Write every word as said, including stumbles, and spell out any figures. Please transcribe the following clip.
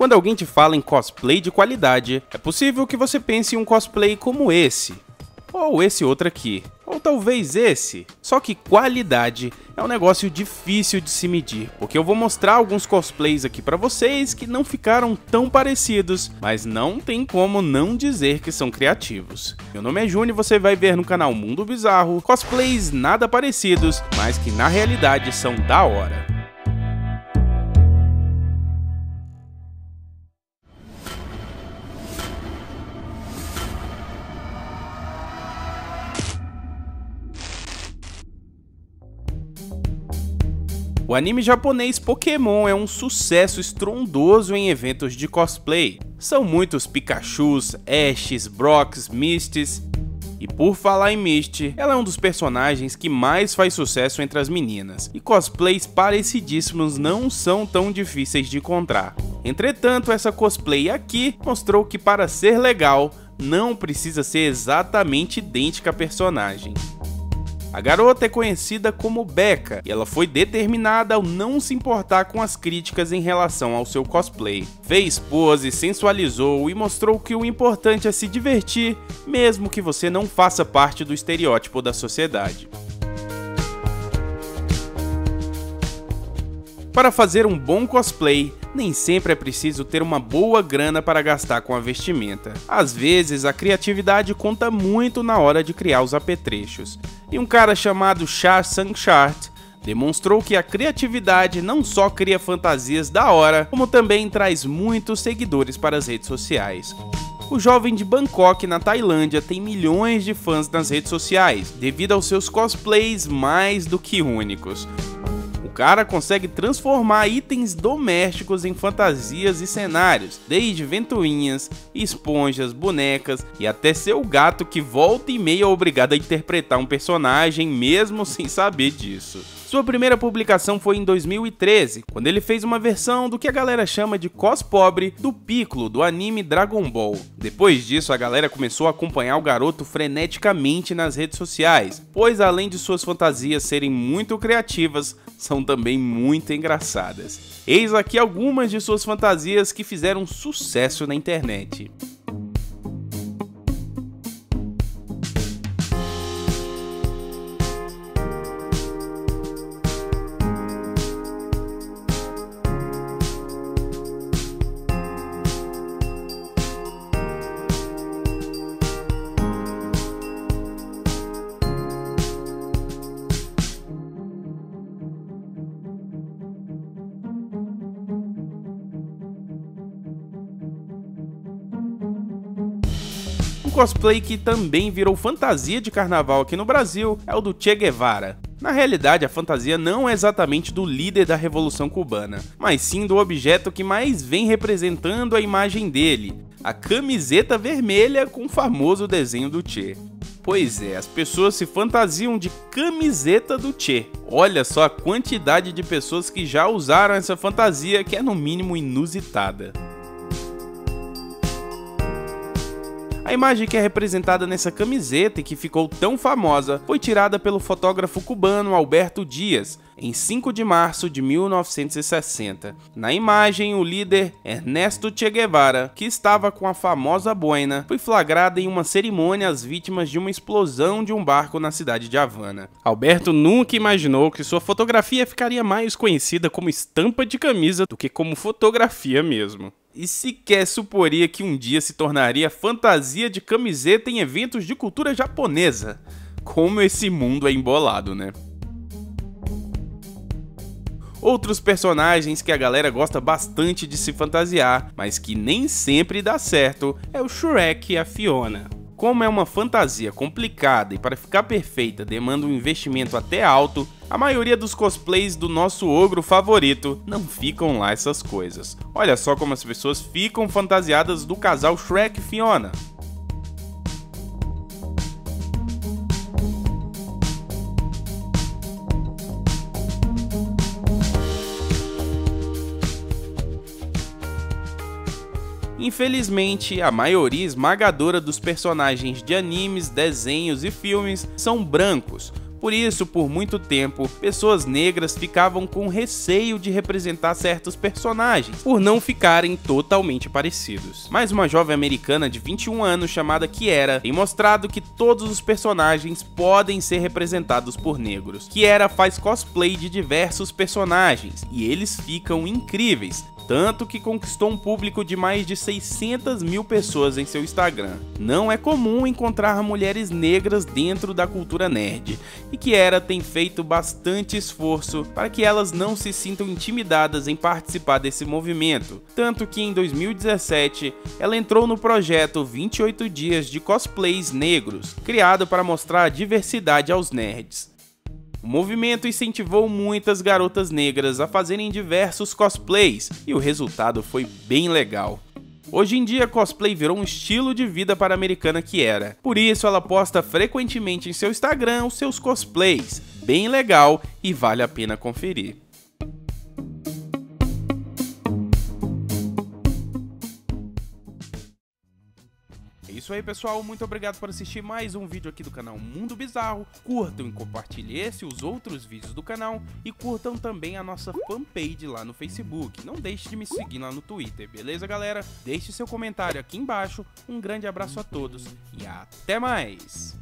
Quando alguém te fala em cosplay de qualidade, é possível que você pense em um cosplay como esse, ou esse outro aqui, ou talvez esse. Só que qualidade é um negócio difícil de se medir, porque eu vou mostrar alguns cosplays aqui pra vocês que não ficaram tão parecidos, mas não tem como não dizer que são criativos. Meu nome é Júnior e você vai ver no canal Mundo Bizarro cosplays nada parecidos, mas que na realidade são da hora. O anime japonês Pokémon é um sucesso estrondoso em eventos de cosplay. São muitos Pikachus, Ashes, Brocks, Mists. E por falar em Misty, ela é um dos personagens que mais faz sucesso entre as meninas. E cosplays parecidíssimos não são tão difíceis de encontrar. Entretanto, essa cosplay aqui mostrou que para ser legal, não precisa ser exatamente idêntica à personagem. A garota é conhecida como Becca, e ela foi determinada ao não se importar com as críticas em relação ao seu cosplay. Fez pose, sensualizou e mostrou que o importante é se divertir, mesmo que você não faça parte do estereótipo da sociedade. Para fazer um bom cosplay, nem sempre é preciso ter uma boa grana para gastar com a vestimenta. Às vezes, a criatividade conta muito na hora de criar os apetrechos. E um cara chamado Char Sang-chart demonstrou que a criatividade não só cria fantasias da hora, como também traz muitos seguidores para as redes sociais. O jovem de Bangkok, na Tailândia, tem milhões de fãs nas redes sociais, devido aos seus cosplays mais do que únicos. O cara consegue transformar itens domésticos em fantasias e cenários, desde ventoinhas, esponjas, bonecas e até seu gato que volta e meia é obrigado a interpretar um personagem mesmo sem saber disso. Sua primeira publicação foi em dois mil e treze, quando ele fez uma versão do que a galera chama de cospobre do Piccolo do anime Dragon Ball. Depois disso, a galera começou a acompanhar o garoto freneticamente nas redes sociais, pois além de suas fantasias serem muito criativas, são também muito engraçadas. Eis aqui algumas de suas fantasias que fizeram sucesso na internet. Um cosplay que também virou fantasia de carnaval aqui no Brasil é o do Che Guevara. Na realidade, a fantasia não é exatamente do líder da Revolução Cubana, mas sim do objeto que mais vem representando a imagem dele, a camiseta vermelha com o famoso desenho do Che. Pois é, as pessoas se fantasiam de camiseta do Che. Olha só a quantidade de pessoas que já usaram essa fantasia, que é no mínimo inusitada. A imagem que é representada nessa camiseta e que ficou tão famosa foi tirada pelo fotógrafo cubano Alberto Dias em cinco de março de mil novecentos e sessenta. Na imagem, o líder Ernesto Che Guevara, que estava com a famosa boina, foi flagrado em uma cerimônia às vítimas de uma explosão de um barco na cidade de Havana. Alberto nunca imaginou que sua fotografia ficaria mais conhecida como estampa de camisa do que como fotografia mesmo. E sequer suporia que um dia se tornaria fantasia de camiseta em eventos de cultura japonesa. Como esse mundo é embolado, né? Outros personagens que a galera gosta bastante de se fantasiar, mas que nem sempre dá certo, é o Shrek e a Fiona. Como é uma fantasia complicada e para ficar perfeita demanda um investimento até alto, a maioria dos cosplays do nosso ogro favorito não ficam lá essas coisas. Olha só como as pessoas ficam fantasiadas do casal Shrek e Fiona. Infelizmente, a maioria esmagadora dos personagens de animes, desenhos e filmes são brancos, Por isso, por muito tempo, pessoas negras ficavam com receio de representar certos personagens, por não ficarem totalmente parecidos. Mas uma jovem americana de vinte e um anos chamada Kiera tem mostrado que todos os personagens podem ser representados por negros. Kiera faz cosplay de diversos personagens e eles ficam incríveis, tanto que conquistou um público de mais de seiscentas mil pessoas em seu Instagram. Não é comum encontrar mulheres negras dentro da cultura nerd, e Kiera tem feito bastante esforço para que elas não se sintam intimidadas em participar desse movimento, tanto que em dois mil e dezessete ela entrou no projeto vinte e oito dias de cosplays negros, criado para mostrar a diversidade aos nerds. O movimento incentivou muitas garotas negras a fazerem diversos cosplays e o resultado foi bem legal. Hoje em dia, cosplay virou um estilo de vida para a americana Kiera. Por isso, ela posta frequentemente em seu Instagram os seus cosplays. Bem legal e vale a pena conferir. É isso aí, pessoal, muito obrigado por assistir mais um vídeo aqui do canal Mundo Bizarro. Curtam e compartilhem esse e os outros vídeos do canal e curtam também a nossa fanpage lá no Facebook. Não deixe de me seguir lá no Twitter, beleza, galera? Deixe seu comentário aqui embaixo, um grande abraço a todos e até mais!